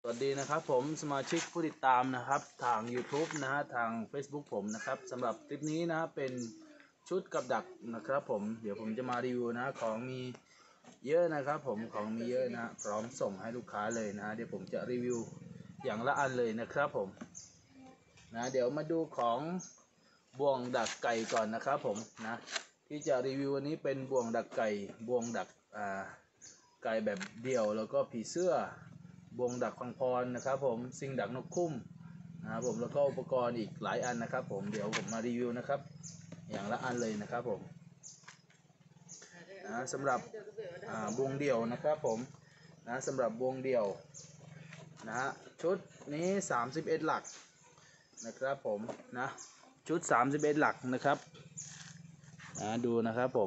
สวัสดีนะครับผมสมาชิกผู้ติดตามนะครับทาง YouTube นะฮะทาง Facebook ผมนะครับสำหรับคลิปนี้นะเป็นชุดกับดักนะครับผมเดี๋ยวผมจะมารีวิวนะของมีเยอะนะครับผมของมีเยอะนะพร้อมส่งให้ลูกค้าเลยนะเดี๋ยวผมจะรีวิวอย่างละอันเลยนะครับผมนะเดี๋ยวมาดูของบ่วงดักไก่ก่อนนะครับผมนะที่จะรีวิววันนี้เป็นบ่วงดักไก่บ่วงดักไก่แบบเดี่ยวแล้วก็ผีเสื้อบ่วงดักพังพรนะครับผมซิงดักนกคุ้มนะครับผมแล้วก็อุปกรณ์อีกหลายอันนะครับผมเดี๋ยวผมมารีวิวนะครับอย่างละอันเลยนะครับผมสำหรับบ่วงเดี่ยวนะครับผมนะสำหรับบ่วงเดี่ยวนะชุดนี้31หลักนะครับผมนะชุด31หลักนะครับดูนะครับผม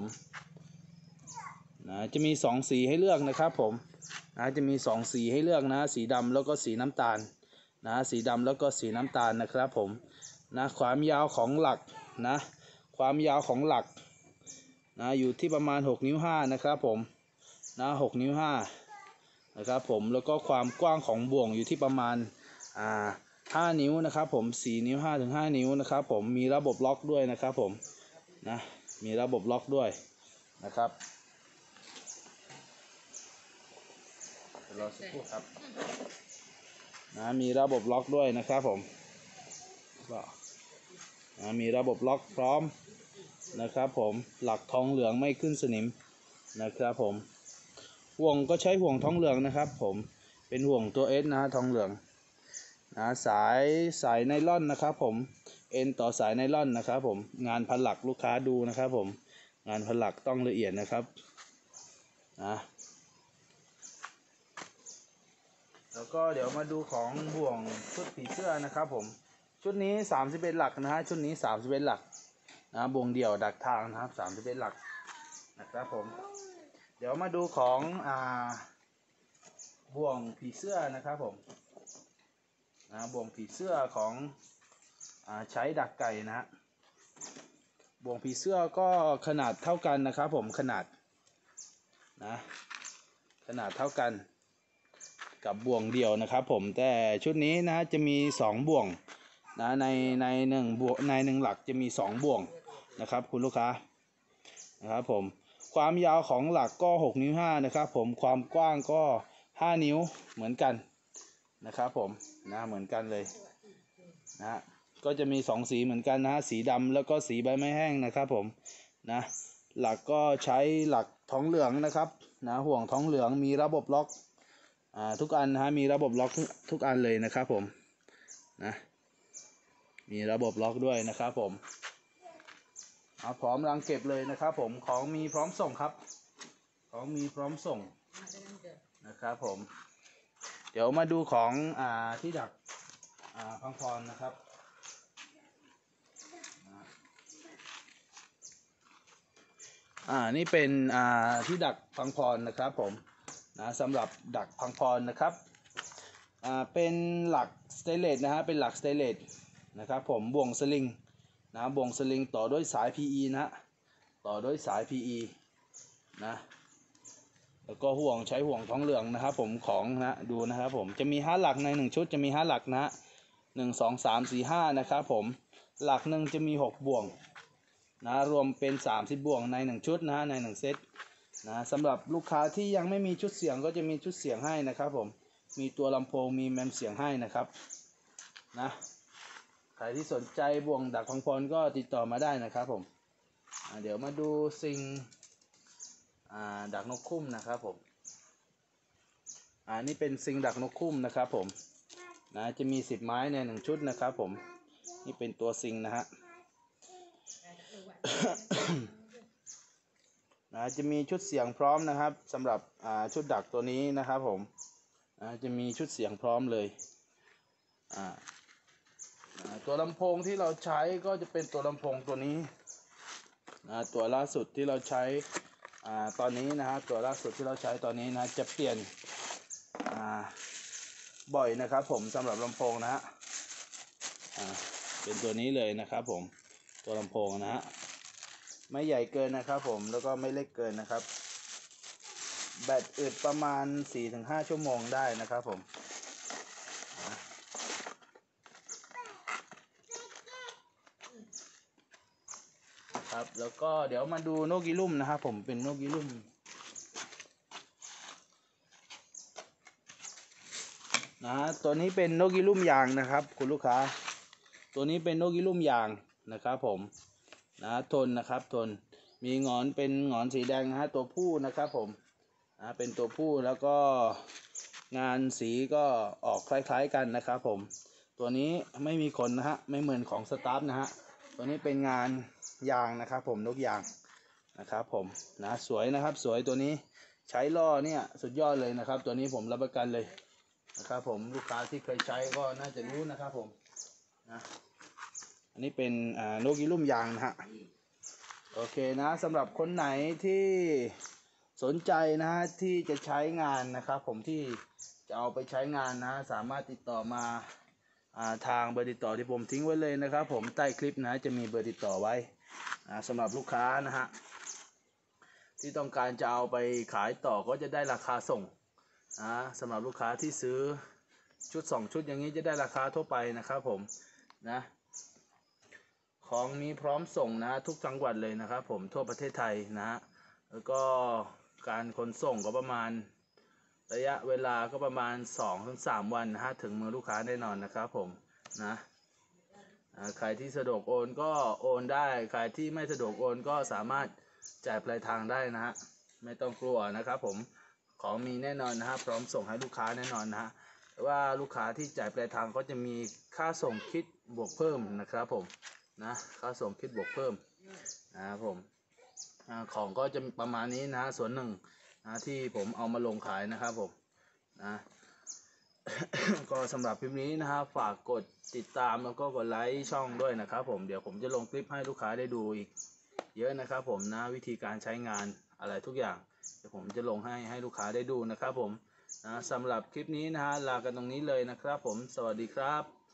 จะมี2สีให้เลือกนะครับผมจะมี2สีให้เลือกนะสีดำแล้วก็สีน้ำตาลสีดำแล้วก็สีน้ำตาลนะครับผมความยาวของหลักความยาวของหลักอยู่ที่ประมาณ6 นิ้ว 5นะครับผม6 นิ้ว 5นะครับผมแล้วก็ความกว้างของบ่วงอยู่ที่ประมาณ5 นิ้วนะครับผม4 นิ้ว 5 ถึง 5 นิ้วนะครับผมมีระบบล็อกด้วยนะครับผมมีระบบล็อกด้วยนะครับรอสักครู่ครับมีระบบล็อกด้วยนะครับผมก็มีระบบล็อกพร้อมนะครับผมหลักทองเหลืองไม่ขึ้นสนิมนะครับผมห่วงก็ใช้ห่วงทองเหลืองนะครับผมเป็นห่วงตัว S ทองเหลืองสายไนล่อนนะครับผมเอ็นต่อสายไนล่อนนะครับผมงานพันหลักลูกค้าดูนะครับผมงานพันหลักต้องละเอียดนะครับแล้วก็เดี๋ยวมาดูของบ่วงชุดผีเสื้อนะครับผมชุดนี้31หลักชุดนี้31หลักบ่วงเดี่ยวดักทางนะครับ31หลักนะครับผมเดี๋ยวมาดูของบ่วงผีเสื้อนะครับผมบ่วงผีเสื้อของใช้ดักไก่บ่วงผีเสื้อก็ขนาดเท่ากันนะครับผมขนาดเท่ากันกับบ่วงเดี่ยวนะครับผมแต่ชุดนี้จะมี2บ่วงใน1บ่วงใน1หลักจะมี2บ่วงนะครับคุณลูกค้านะครับผมความยาวของหลักก็6 นิ้ว 5นะครับผมความกว้างก็5 นิ้วเหมือนกันนะครับผมเหมือนกันเลยก็จะมี2สีเหมือนกันสีดำแล้วก็สีใบไม้แห้งนะครับผมหลักก็ใช้หลักทองเหลืองนะครับห่วงทองเหลืองมีระบบล็อกทุกอันมีระบบล็อกทุกอันเลยนะครับผมมีระบบล็อกด้วยนะครับผมพร้อมรังเก็บเลยนะครับผมของมีพร้อมส่งครับของมีพร้อมส่งนะครับผมเดี๋ยวมาดูของที่ดักพังพรนะครับนี่เป็นที่ดักพังพรนะครับผมสำหรับดักพังพรนะครับเป็นหลักสเตนเลสเป็นหลักสเตนเลสนะครับผมบ่วงสลิงบ่วงสลิงต่อด้วยสาย PE ต่อด้วยสาย PE แล้วก็ห่วงใช้ห่วงทองเหลืองนะครับผมของดูนะครับผมจะมี5หลักใน1ชุดจะมี5หลัก1 2 3 4 5นะครับผมหลักหนึ่งจะมี6บ่วงรวมเป็น30บ่วงใน1ชุดใน1เซตสำหรับลูกค้าที่ยังไม่มีชุดเสียงก็จะมีชุดเสียงให้นะครับผมมีตัวลำโพงมีแมมเสียงให้นะครับใครที่สนใจบ่วงดักพังพรก็ติดต่อมาได้นะครับผมเดี๋ยวมาดูซิงดักนกคุ้มนะครับผมนี่เป็นซิงดักนกคุ้มนะครับผมจะมี10ไม้ใน1ชุดนะครับผมนี่เป็นตัวซิงจะมีชุดเสียงพร้อมนะครับสำหรับชุดดักตัวนี้นะครับผมจะมีชุดเสียงพร้อมเลยตัวลำโพงที่เราใช้ก็จะเป็นตัวลำโพงตัวนี้ตัวล่าสุดที่เราใช้ตอนนี้ตัวล่าสุดที่เราใช้ตอนนี้จะเปลี่ยนบ่อยนะครับผมสำหรับลำโพงเป็นตัวนี้เลยนะครับผมตัวลำโพงไม่ใหญ่เกินนะครับผมแล้วก็ไม่เล็กเกินนะครับแบตอึดประมาณ 4-5 ชั่วโมงได้นะครับผมนะครับแล้วก็เดี๋ยวมาดูนกอีลุ่มนะครับผมเป็นนกอีลุ่มนะตัวนี้เป็นนกอีลุ่มยางนะครับคุณลูกค้าตัวนี้เป็นนกอีลุ่มยางนะครับผมนะทนนะครับทนมีหงอนเป็นหงอนสีแดงนะฮะตัวผู้นะครับผมนะเป็นตัวผู้แล้วก็งานสีก็ออกคล้ายๆกันนะครับผมตัวนี้ไม่มีขนนะฮะไม่เหมือนของสตาร์ฟนะฮะตัวนี้เป็นงานยางนะครับผมนกยางนะครับผมนะสวยนะครับสวยตัวนี้ใช้ล่อเนี่ยสุดยอดเลยนะครับตัวนี้ผมรับประกันเลยนะครับผมลูกค้าที่เคยใช้ก็น่าจะรู้นะครับผมนะอันนี้เป็นนกอีลุ่มยางนะฮะโอเคนะสำหรับคนไหนที่สนใจนะฮะที่จะใช้งานนะครับผมที่จะเอาไปใช้งานนะสามารถติดต่อมาทางเบอร์ติดต่อที่ผมทิ้งไว้เลยนะครับผมใต้คลิปนะจะมีเบอร์ติดต่อไว้สำหรับลูกค้านะฮะที่ต้องการจะเอาไปขายต่อก็จะได้ราคาส่งสำหรับลูกค้าที่ซื้อชุด2ชุดอย่างนี้จะได้ราคาทั่วไปนะครับผมนะของนี้พร้อมส่งนะทุกจังหวัดเลยนะครับผมทั่วประเทศไทยนะแล้วก็การขนส่งก็ประมาณระยะเวลาก็ประมาณ 2-3 วันนะฮะถึงมือลูกค้าแน่นอนนะครับผมนะใครที่สะดวกโอนก็โอนได้ใครที่ไม่สะดวกโอนก็สามารถจ่ายปลายทางได้นะฮะไม่ต้องกลัวนะครับผมของมีแน่นอนนะฮะพร้อมส่งให้ลูกค้าแน่นอนนะฮะแต่ว่าลูกค้าที่จ่ายปลายทางก็จะมีค่าส่งคิดบวกเพิ่มนะครับผมนะค่าส่งคิดบวกเพิ่มนะครับผมของก็จะประมาณนี้นะส่วนหนึ่งที่ผมเอามาลงขายนะครับผมนะ ก็สำหรับคลิปนี้นะครับฝากกดติดตามแล้วก็กดไลค์ช่องด้วยนะครับผมเดี๋ยวผมจะลงคลิปให้ลูกค้าได้ดูอีกเยอะนะครับผมนะวิธีการใช้งานอะไรทุกอย่างเดี๋ยวผมจะลงให้ลูกค้าได้ดูนะครับผมนะสำหรับคลิปนี้นะฮะลากันตรงนี้เลยนะครับผมสวัสดีครับ